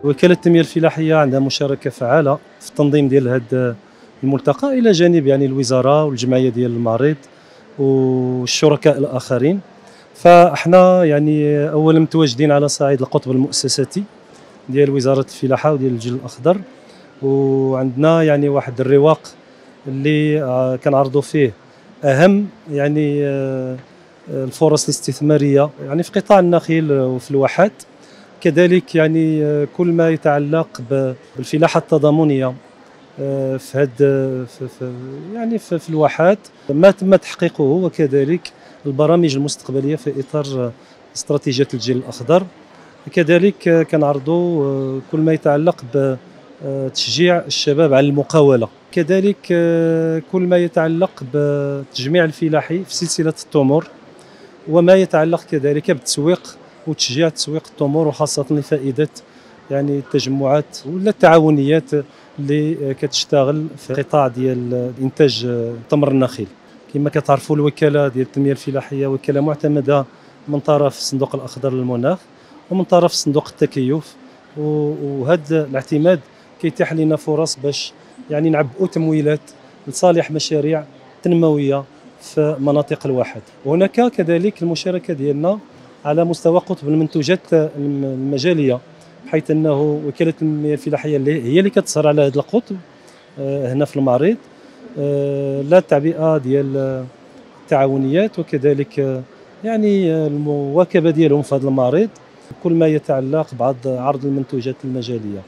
وكالة التنمية الفلاحية عندها مشاركة فعالة في التنظيم ديال هذا الملتقى، إلى جانب يعني الوزارة والجمعية ديال المعرض والشركاء الآخرين. فاحنا يعني أولا متواجدين على صعيد القطب المؤسساتي ديال وزارة الفلاحة وديال الجل الأخضر، وعندنا يعني واحد الرواق اللي كنعرضوا فيه أهم يعني الفرص الاستثمارية يعني في قطاع النخيل وفي الواحات، كذلك يعني كل ما يتعلق بالفلاحة التضامنية في هذا يعني في الواحات ما تم تحقيقه، وكذلك البرامج المستقبلية في إطار استراتيجية الجيل الأخضر. كذلك كنعرضوا كل ما يتعلق بتشجيع الشباب على المقاولة، كذلك كل ما يتعلق بتجميع الفلاحي في سلسلة التمور، وما يتعلق كذلك بالتسويق وتشجيع تسويق التمور، وخاصة لفائدة يعني التجمعات ولا التعاونيات اللي كتشتغل في قطاع ديال انتاج تمر النخيل. كما كتعرفوا الوكاله ديال التنميه الفلاحيه وكاله معتمده من طرف الصندوق الاخضر للمناخ ومن طرف صندوق التكيف، وهذا الاعتماد كيتيح لنا فرص باش يعني نعبئوا تمويلات لصالح مشاريع تنمويه في مناطق الواحات. وهناك كذلك المشاركه ديالنا على مستوى قطب المنتوجات المجاليه، بحيث انه وكاله التنميه الفلاحيه هي اللي كتسهر على هذا القطب هنا في المعرض، لا التعبئه ديال التعاونيات وكذلك يعني المواكبه ديالهم في هذا المعرض، كل ما يتعلق بعض عرض المنتوجات المجاليه.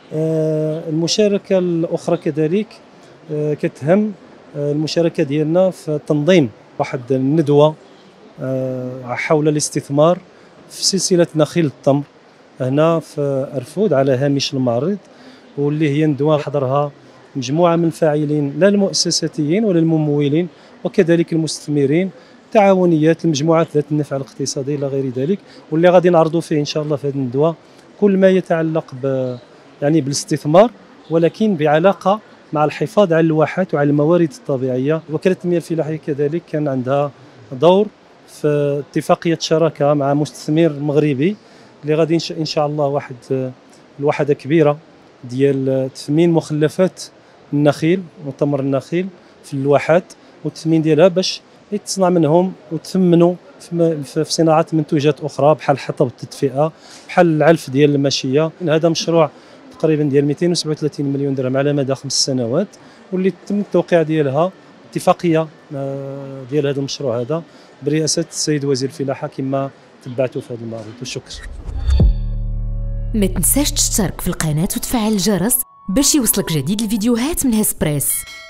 المشاركه الاخرى كذلك كتهم المشاركه ديالنا في تنظيم واحد الندوه حول الاستثمار في سلسله نخيل التمر هنا في أرفود على هامش المعرض، واللي هي ندوه حضرها مجموعه من الفاعلين لا المؤسساتيين ولا الممولين وكذلك المستثمرين، تعاونيات المجموعات ذات النفع الاقتصادي الى غير ذلك، واللي غادي نعرضوا فيه ان شاء الله في هذه الندوه كل ما يتعلق يعني بالاستثمار، ولكن بعلاقه مع الحفاظ على الواحات وعلى الموارد الطبيعيه. وكاله التنميه الفلاحيه كذلك كان عندها دور في اتفاقيه شراكه مع مستثمر مغربي اللي غادي ان شاء الله واحد الوحده كبيره ديال تثمين مخلفات النخيل وتمر النخيل في الواحات، والتثمين ديالها باش يتصنع منهم وتثمنوا في صناعه منتوجات اخرى بحال الحطب والتدفئه، بحال العلف ديال الماشيه. هذا مشروع تقريبا ديال 237 مليون درهم على مدى 5 سنوات، واللي تم التوقيع ديالها اتفاقيه ديال هذا المشروع هذا برئاسه السيد وزير الفلاحه كما تبعته في هذا المعرض. والشكر. ما تنساش تشترك في القناه وتفعل الجرس باش يوصلك جديد الفيديوهات من هسبريس.